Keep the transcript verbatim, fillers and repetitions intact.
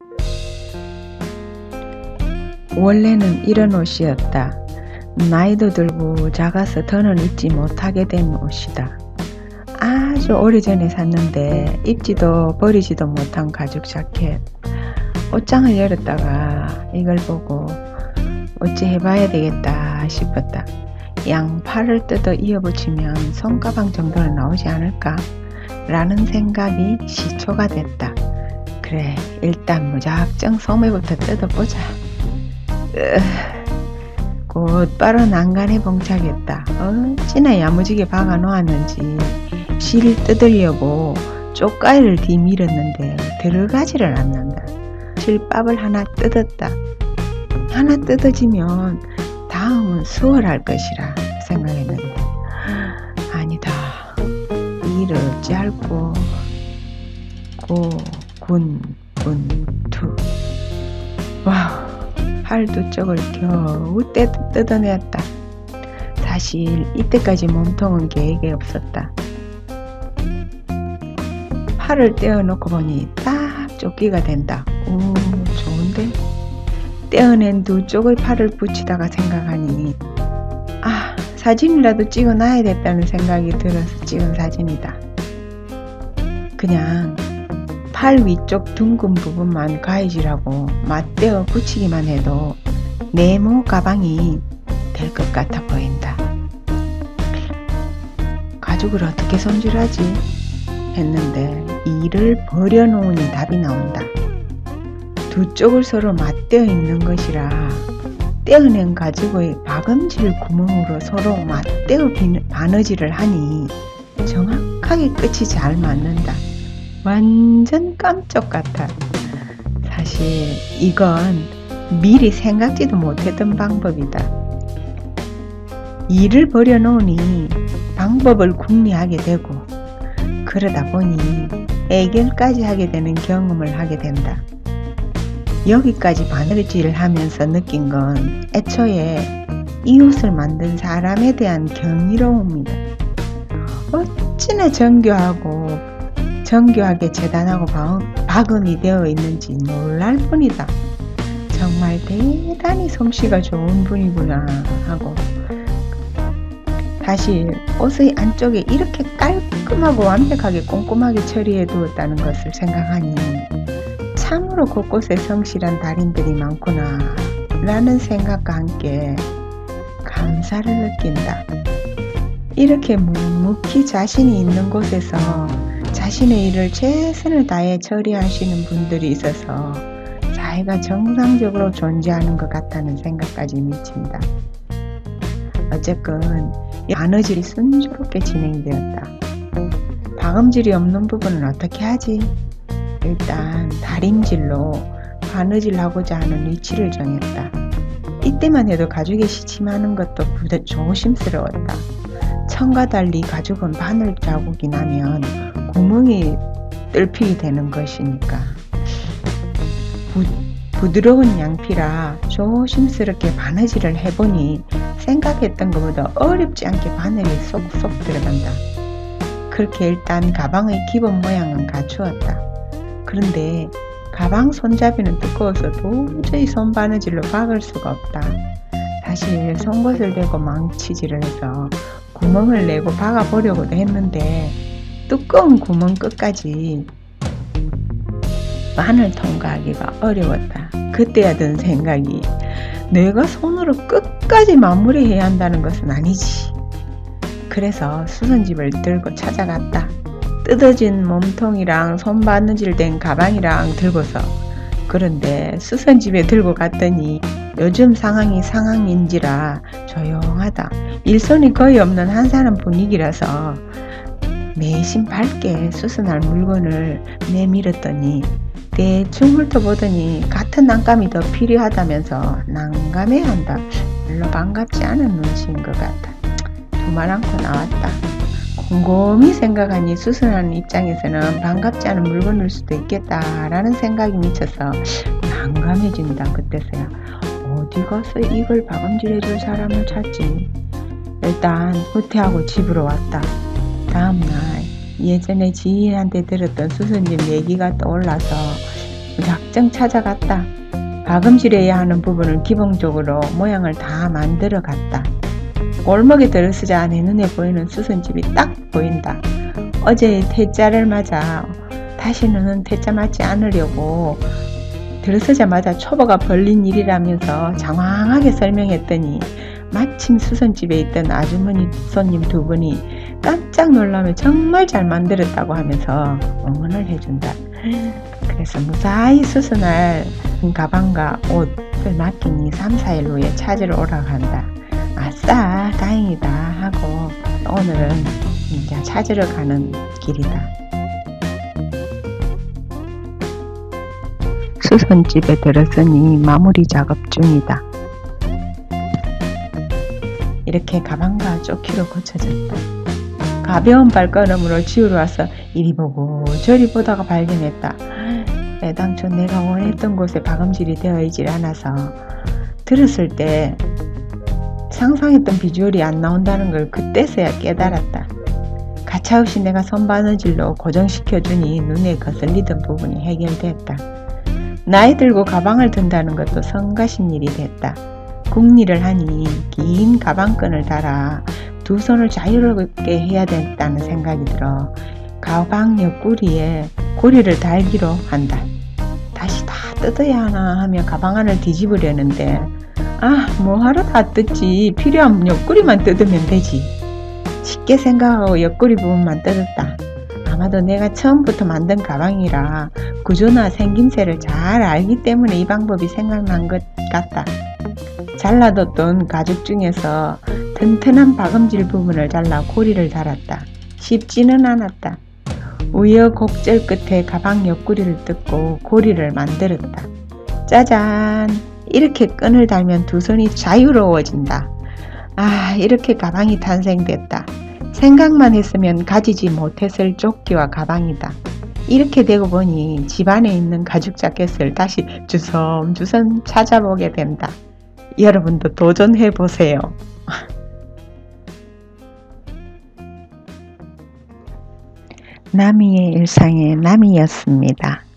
원래는 이런 옷이었다. 나이도 들고 작아서 더는 입지 못하게 된 옷이다. 아주 오래전에 샀는데 입지도 버리지도 못한 가죽 자켓. 옷장을 열었다가 이걸 보고 어찌 해봐야 되겠다 싶었다. 양팔을 뜯어 이어붙이면 손가방 정도는 나오지 않을까? 라는 생각이 시초가 됐다. 그래, 일단 무작정 소매부터 뜯어보자. 으, 곧바로 난간에 봉착했다. 어찌나 야무지게 박아 놓았는지 실 뜯으려고 쪽가위를 뒤밀었는데 들어가지를 않는다. 실밥을 하나 뜯었다. 하나 뜯어지면 다음은 수월할 것이라 생각했는데 아니다. 이를 짧고 고, 군, 군, 투. 와우, 팔 두 쪽을 겨우 떼, 뜯어냈다. 사실 이때까지 몸통은 계획에 없었다. 팔을 떼어놓고 보니 딱 조끼가 된다. 오, 좋은데? 떼어낸 두 쪽의 팔을 붙이다가 생각하니 아, 사진이라도 찍어놔야 겠다는 생각이 들어서 찍은 사진이다. 그냥 팔 위쪽 둥근 부분만 가위질하고 맞대어 붙이기만 해도 네모 가방이 될 것 같아 보인다. 가죽을 어떻게 손질하지? 했는데 이를 버려놓으니 답이 나온다. 두 쪽을 서로 맞대어 있는 것이라 떼어낸 가죽의 박음질 구멍으로 서로 맞대어 바느질을 하니 정확하게 끝이 잘 맞는다. 완전 깜짝 같아. 사실 이건 미리 생각지도 못했던 방법이다. 일을 버려놓으니 방법을 궁리하게 되고 그러다 보니 해결까지 하게 되는 경험을 하게 된다. 여기까지 바느질을 하면서 느낀 건 애초에 이 옷을 만든 사람에 대한 경이로움이다. 어찌나 정교하고 정교하게 재단하고 박음이 되어 있는지 놀랄 뿐이다. 정말 대단히 솜씨가 좋은 분이구나 하고 사실 옷의 안쪽에 이렇게 깔끔하고 완벽하게 꼼꼼하게 처리해 두었다는 것을 생각하니 참으로 곳곳에 성실한 달인들이 많구나 라는 생각과 함께 감사를 느낀다. 이렇게 묵묵히 자신이 있는 곳에서 자신의 일을 최선을 다해 처리하시는 분들이 있어서 사회가 정상적으로 존재하는 것 같다는 생각까지 미친다. 어쨌건 바느질이 순조롭게 진행되었다. 박음질이 없는 부분은 어떻게 하지? 일단 다림질로 바느질 하고자 하는 위치를 정했다. 이때만 해도 가죽에 시침하는 것도 조심스러웠다. 천과 달리 가죽은 바늘 자국이 나면 구멍이 뜰피게 되는 것이니까 부, 부드러운 양피라 조심스럽게 바느질을 해보니 생각했던 것보다 어렵지 않게 바늘이 쏙쏙 들어간다. 그렇게 일단 가방의 기본 모양은 갖추었다. 그런데 가방 손잡이는 두꺼워서 도저히 손바느질로 박을 수가 없다. 사실 송곳을 대고 망치질을 해서 구멍을 내고 박아보려고도 했는데 두꺼운 구멍 끝까지 바늘 통과하기가 어려웠다. 그때야 든 생각이 내가 손으로 끝까지 마무리해야 한다는 것은 아니지. 그래서 수선집을 들고 찾아갔다. 뜯어진 몸통이랑 손바느질 된 가방이랑 들고서. 그런데 수선집에 들고 갔더니 요즘 상황이 상황인지라 조용하다. 일손이 거의 없는 한 사람 분위기라서 매신 밝게 수선할 물건을 내밀었더니 대충 훑어보더니 같은 난감이 더 필요하다면서 난감해한다. 별로 반갑지 않은 눈치인 것 같아. 두 말 않고 나왔다. 곰곰이 생각하니 수선하는 입장에서는 반갑지 않은 물건일 수도 있겠다라는 생각이 미쳐서 난감해진다. 그때서야 어디 가서 이걸 박음질해줄 사람을 찾지. 일단 후퇴하고 집으로 왔다. 다음날 예전에 지인한테 들었던 수선집 얘기가 떠올라서 무작정 찾아갔다. 박음질해야 하는 부분을 기본적으로 모양을 다 만들어 갔다. 골목에 들어서자 내 눈에 보이는 수선집이 딱 보인다. 어제의 퇴짜를 맞아 다시는 퇴짜 맞지 않으려고 들어서자마자 초보가 벌린 일이라면서 장황하게 설명했더니 마침 수선집에 있던 아주머니 손님 두 분이 깜짝 놀라며 정말 잘 만들었다고 하면서 응원을 해준다. 그래서 무사히 수선할 가방과 옷을 맡기니 삼, 사일 후에 찾으러 오라고 한다. 아싸 다행이다 하고 오늘은 이제 찾으러 가는 길이다. 수선집에 들었으니 마무리 작업 중이다. 이렇게 가방과 조끼로 고쳐졌다. 가벼운 발걸음으로 지우러 와서 이리 보고 저리 보다가 발견했다. 애당초 내가 원했던 곳에 박음질이 되어 있질 않아서 들었을 때 상상했던 비주얼이 안 나온다는 걸 그때서야 깨달았다. 가차없이 내가 손바느질로 고정시켜주니 눈에 거슬리던 부분이 해결됐다. 나이 들고 가방을 든다는 것도 성가신 일이 됐다. 국리를 하니 긴 가방끈을 달아 두 손을 자유롭게 해야 된다는 생각이 들어 가방 옆구리에 고리를 달기로 한다. 다시 다 뜯어야 하나 하며 가방 안을 뒤집으려는데 아 뭐하러 다 뜯지, 필요한 옆구리만 뜯으면 되지. 쉽게 생각하고 옆구리 부분만 뜯었다. 아마도 내가 처음부터 만든 가방이라 구조나 생김새를 잘 알기 때문에 이 방법이 생각난 것 같다. 잘라뒀던 가죽 중에서 튼튼한 박음질 부분을 잘라 고리를 달았다. 쉽지는 않았다. 우여곡절 끝에 가방 옆구리를 뜯고 고리를 만들었다. 짜잔! 이렇게 끈을 달면 두 손이 자유로워진다. 아, 이렇게 가방이 탄생됐다. 생각만 했으면 가지지 못했을 조끼와 가방이다. 이렇게 되고 보니 집안에 있는 가죽 자켓을 다시 주섬주섬 찾아보게 된다. 여러분도 도전해보세요. 나미의 일상의 나미였습니다.